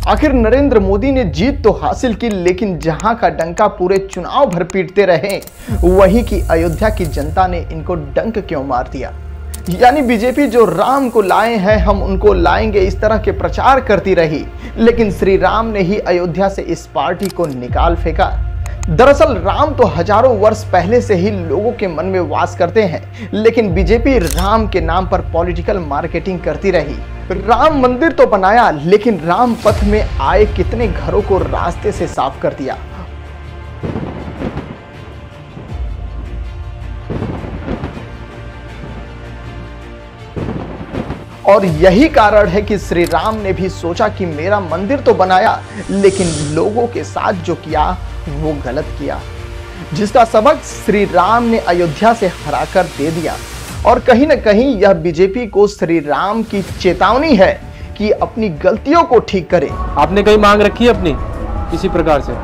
आखिर नरेंद्र मोदी ने जीत तो हासिल की, लेकिन जहां का डंका पूरे चुनाव भर पीटते रहे, वहीं की अयोध्या की जनता ने इनको डंक क्यों मार दिया। यानी बीजेपी जो राम को लाए हैं हम उनको लाएंगे, इस तरह के प्रचार करती रही, लेकिन श्री राम ने ही अयोध्या से इस पार्टी को निकाल फेंका। दरअसल राम तो हजारों वर्ष पहले से ही लोगों के मन में वास करते हैं, लेकिन बीजेपी राम के नाम पर पॉलिटिकल मार्केटिंग करती रही। राम मंदिर तो बनाया, लेकिन राम पथ में आए कितने घरों को रास्ते से साफ कर दिया। और यही कारण है कि श्री राम ने भी सोचा कि मेरा मंदिर तो बनाया, लेकिन लोगों के साथ जो किया वो गलत किया, जिसका सबक श्री राम ने अयोध्या से हराकर दे दिया। और कहीं न कहीं यह बीजेपी को श्री राम की चेतावनी है कि अपनी गलतियों को ठीक करे। आपने कहीं मांग रखी है अपनी किसी प्रकार से?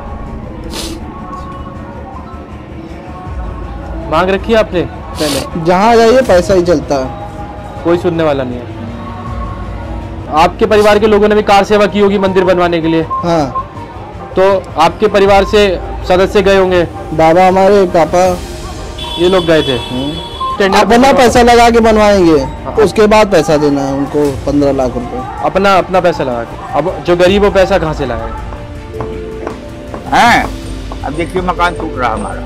मांग रखी है आपने पहले? जहाँ जाइए पैसा ही चलता है, कोई सुनने वाला नहीं है। आपके परिवार के लोगों ने भी कार सेवा की होगी मंदिर बनवाने के लिए? हाँ। तो आपके परिवार से सदस्य गए होंगे? बाबा हमारे पापा ये लोग गए थे। अपना पैसा लगा के बनवाएंगे। हाँ। उसके बाद पैसा देना है उनको 15 लाख रुपए। अपना पैसा लगा के। अब जो गरीब वो पैसा कहाँ से लाएगा? अब देखिए मकान टूट रहा हमारा।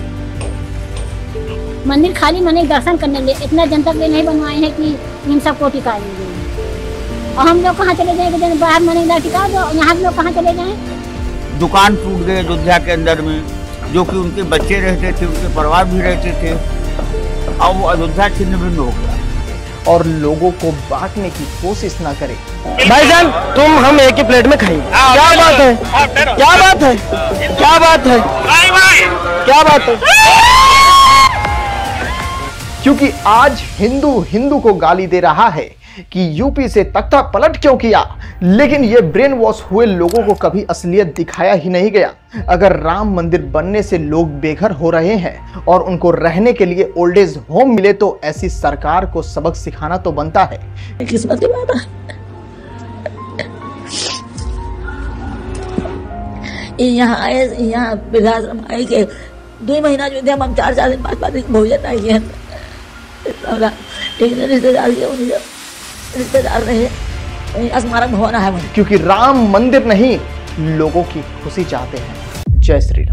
मंदिर खाली मने दर्शन करने लिए इतना जनता के लिए नहीं बनवाए हैं कि इन सबको टिका लेंगे। और हम लोग कहाँ चले जाएंगे? बाहर मने टिका दो, यहाँ लोग कहाँ चले जाएं? दुकान टूट गए अयोध्या के अंदर में, जो कि उनके बच्चे रहते थे, उनके परिवार भी रहते थे, और वो अयोध्या छिन्न भिन्न हो गया। और लोगों को बांटने की कोशिश ना करें। भाईजान तुम हम एक ही प्लेट में खाएंगे। क्या बात है? क्या बात है? क्या बात है? क्या बात है? क्योंकि आज हिंदू को गाली दे रहा है कि यूपी से तख्ता पलट क्यों किया, लेकिन ये ब्रेन वॉश हुए लोगों को कभी असलियत दिखाया ही नहीं गया। अगर राम मंदिर बनने से लोग बेघर हो रहे हैं और उनको रहने के लिए ओल्ड एज होम मिले, तो ऐसी सरकार को सबक सिखाना तो बनता है। किस्मत की बात है। यहाँ आए, यहाँ वृद्धाश्रम आए के 2 महीना जो थे, हम 4 दिन 5 दिन भोजन आई है। रिश्तेदार रहे, स्मारक भवन है। क्योंकि राम मंदिर नहीं, लोगों की खुशी चाहते हैं। जय श्री राम।